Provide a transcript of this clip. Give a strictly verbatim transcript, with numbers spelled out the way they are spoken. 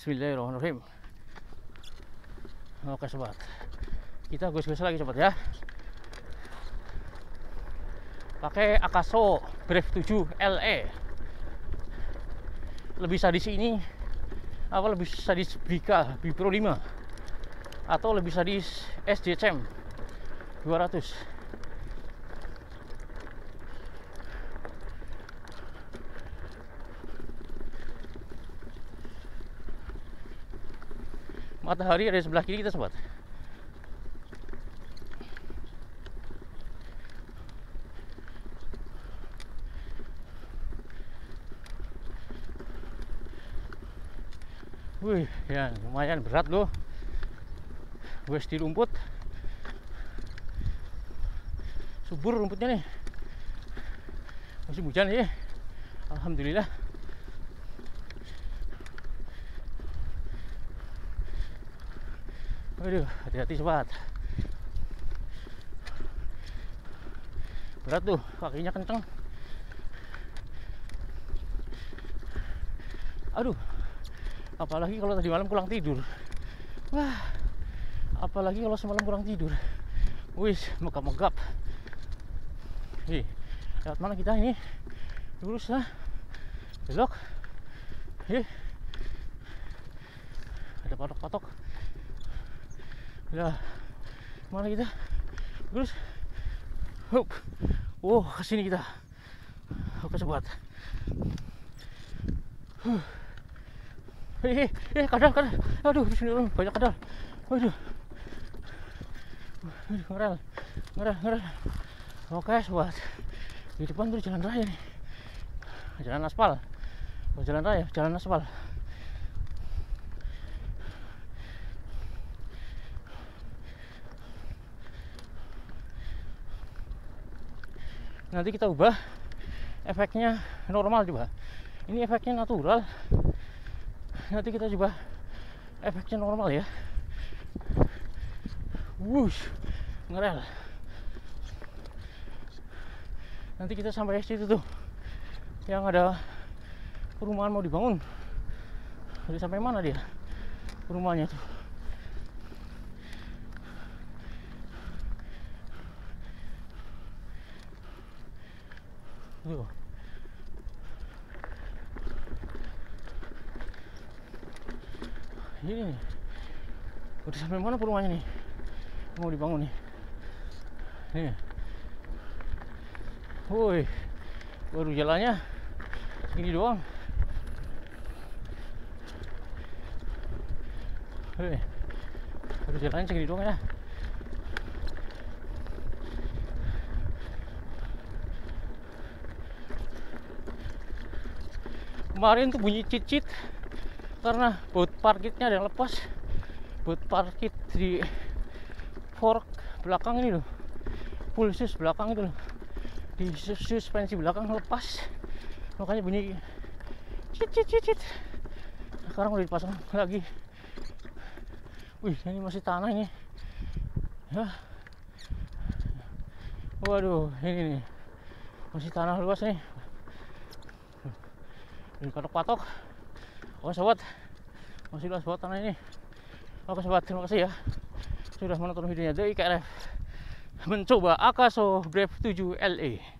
Bismillahirrahmanirrahim. Oke sobat, kita gus-gus lagi sobat ya. Pakai Akaso Brave tujuh L E. Lebih sadis ini apa, lebih sadis Bika Bipro lima atau lebih sadis S J C M dua ratus. Matahari ada di sebelah kiri kita sobat. Wih, ya lumayan berat loh. Gue di rumput, subur rumputnya nih. Musim hujan ya, alhamdulillah. Waduh, hati-hati sobat. Berat tuh, kakinya kenceng. Aduh, apalagi kalau tadi malam kurang tidur. Wah, apalagi kalau semalam kurang tidur. Wis, megap-megap. Nih, lewat mana kita ini? Lurus lah, belok. Ih, ada patok-patok. Lah, mana kita? Lurus. Hup. Wow, kesini kita. Oke sobat. Huh. Eh, eh, kadal, kadal. Aduh, bismillah, banyak kadal. Waduh. Waduh, ngerel, ngerel, ngerel. Oke sobat, di depan tuh jalan raya nih, jalan aspal. Oh, jalan raya, jalan aspal. Nanti kita ubah efeknya normal coba. Ini efeknya natural. Nanti kita coba efeknya normal ya. Wush, ngerel. Nanti kita sampai situ tuh, yang ada perumahan mau dibangun. Udah sampai mana dia rumahnya tuh? Tuh. Ini nih. Udah sampai mana perumahannya nih? Mau dibangun nih. Nih. Woi. Baru jalannya segini doang. Hei. Baru jalannya segini doang ya. Kemarin tuh bunyi cicit karena baut parkitnya ada yang lepas. Baut parkit di fork belakang ini loh, full sus belakang itu loh, di suspensi belakang lepas, makanya bunyi cicit cicit. Sekarang udah dipasang lagi. Wih, ini masih tanah ini ya. Waduh, ini nih masih tanah luas nih. Ini patok-patok. Oke sobat, masih luas buat tanah ini. Oke sobat, terima kasih ya sudah menonton videonya dari K R F mencoba Akaso Brave tujuh L E.